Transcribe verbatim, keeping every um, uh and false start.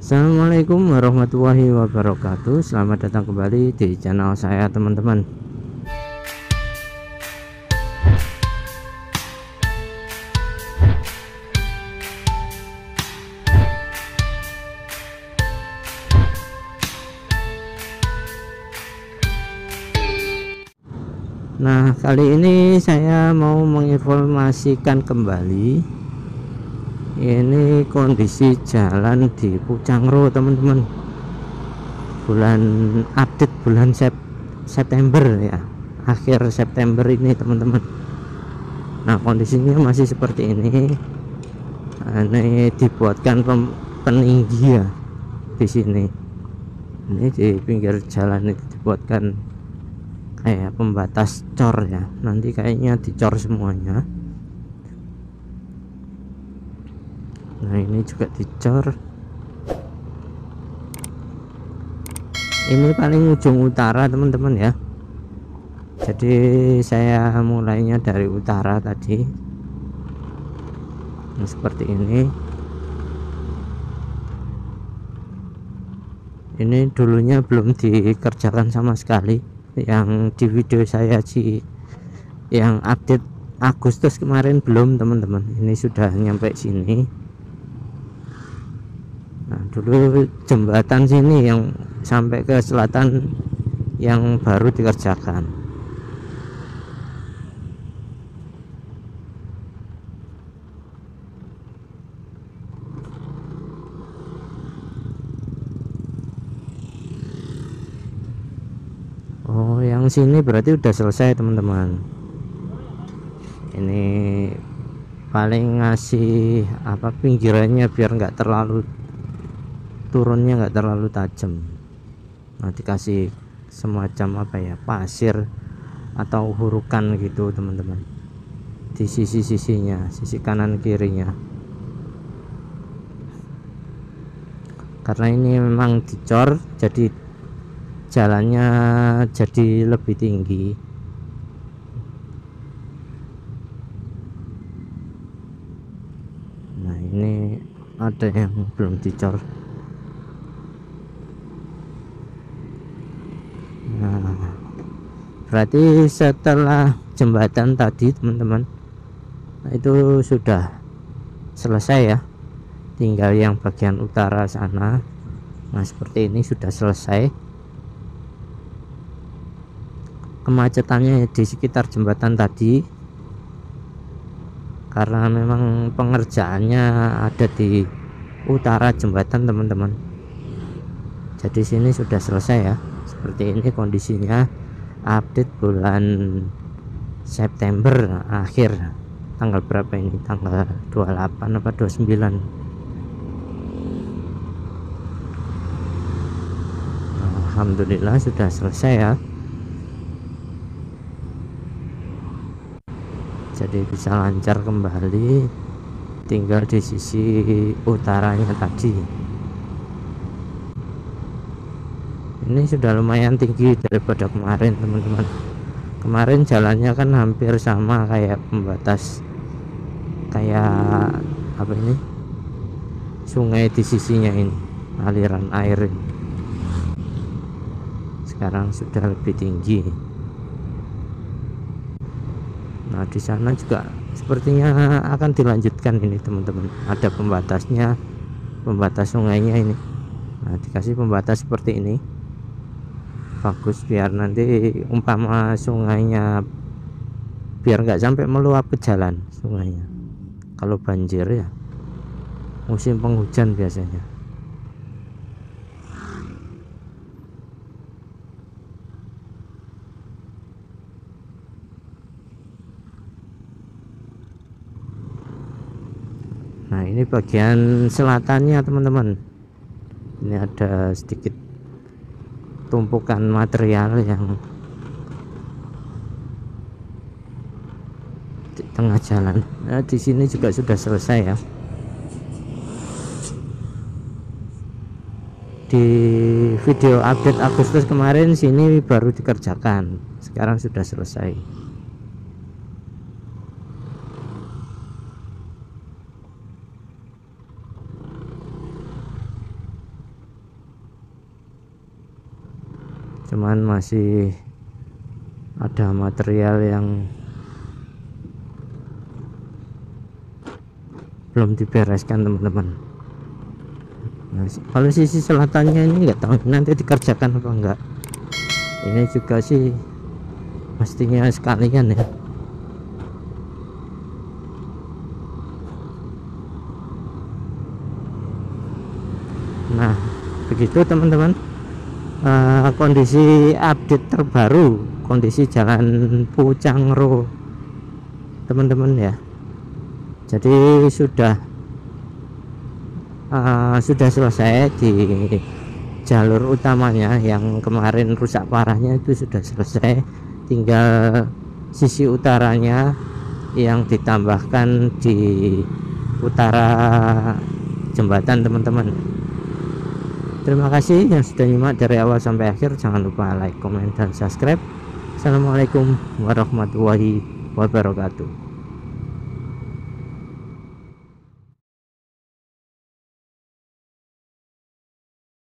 Assalamualaikum warahmatullahi wabarakatuh. Selamat datang kembali di channel saya, teman-teman. Nah, kali ini saya mau menginformasikan kembali ini kondisi jalan di Pucangro, teman-teman. Bulan update bulan Sep September ya, akhir September ini, teman-teman. Nah, kondisinya masih seperti ini. Ini dibuatkan peninggi ya di sini. Ini di pinggir jalan itu dibuatkan kayak pembatas cor ya. Nanti kayaknya dicor semuanya. Nah, ini juga dicor. Ini paling ujung utara, teman-teman ya. Jadi saya mulainya dari utara tadi. Nah, seperti ini. Ini dulunya belum dikerjakan sama sekali. Yang di video saya sih yang update Agustus kemarin belum, teman-teman. Ini sudah nyampe sini. Nah, dulu jembatan sini yang sampai ke selatan yang baru dikerjakan. Oh, yang sini berarti udah selesai, teman-teman. Ini paling ngasih apa pinggirannya biar nggak terlalu turunnya nggak terlalu tajam. Nah, dikasih semacam apa ya, pasir atau hurukan gitu, teman-teman, di sisi-sisinya, sisi kanan kirinya. Karena ini memang dicor, jadi jalannya jadi lebih tinggi. Nah, ini ada yang belum dicor. Nah, berarti setelah jembatan tadi, teman-teman, nah, itu sudah selesai ya. Tinggal yang bagian utara sana. Nah, seperti ini sudah selesai. Kemacetannya di sekitar jembatan tadi, karena memang pengerjaannya ada di utara jembatan, teman-teman. Jadi sini sudah selesai ya. Seperti ini kondisinya update bulan September akhir. Tanggal berapa ini? Tanggal dua puluh delapan apa dua puluh sembilan? Alhamdulillah sudah selesai ya. Jadi bisa lancar kembali. Tinggal di sisi utaranya tadi. Ini sudah lumayan tinggi daripada kemarin, teman-teman. Kemarin jalannya kan hampir sama kayak pembatas, kayak apa ini, sungai di sisinya ini, aliran air ini. Sekarang sudah lebih tinggi. Nah, di sana juga sepertinya akan dilanjutkan ini, teman-teman. Ada pembatasnya, pembatas sungainya ini. Nah, dikasih pembatas seperti ini. Bagus, biar nanti umpama sungainya biar nggak sampai meluap ke jalan sungainya kalau banjir ya, musim penghujan biasanya. Nah, ini bagian selatannya, teman-teman. Ini ada sedikit tumpukan material yang di tengah jalan. Nah, di sini juga sudah selesai ya. Di video update Agustus kemarin sini baru dikerjakan, sekarang sudah selesai. cuman masih ada material yang belum dibereskan teman-teman. Nah, kalau sisi selatannya ini nggak tahu nanti dikerjakan apa enggak. Ini juga sih pastinya sekalian ya. Nah begitu teman-teman, uh, kondisi update terbaru kondisi jalan Pucangro teman-teman ya. Jadi sudah uh, sudah selesai di jalur utamanya, yang kemarin rusak parahnya itu sudah selesai, tinggal sisi utaranya yang ditambahkan di utara jembatan teman-teman. Terima kasih yang sudah nyimak dari awal sampai akhir. Jangan lupa like, comment, dan subscribe. Assalamualaikum warahmatullahi wabarakatuh.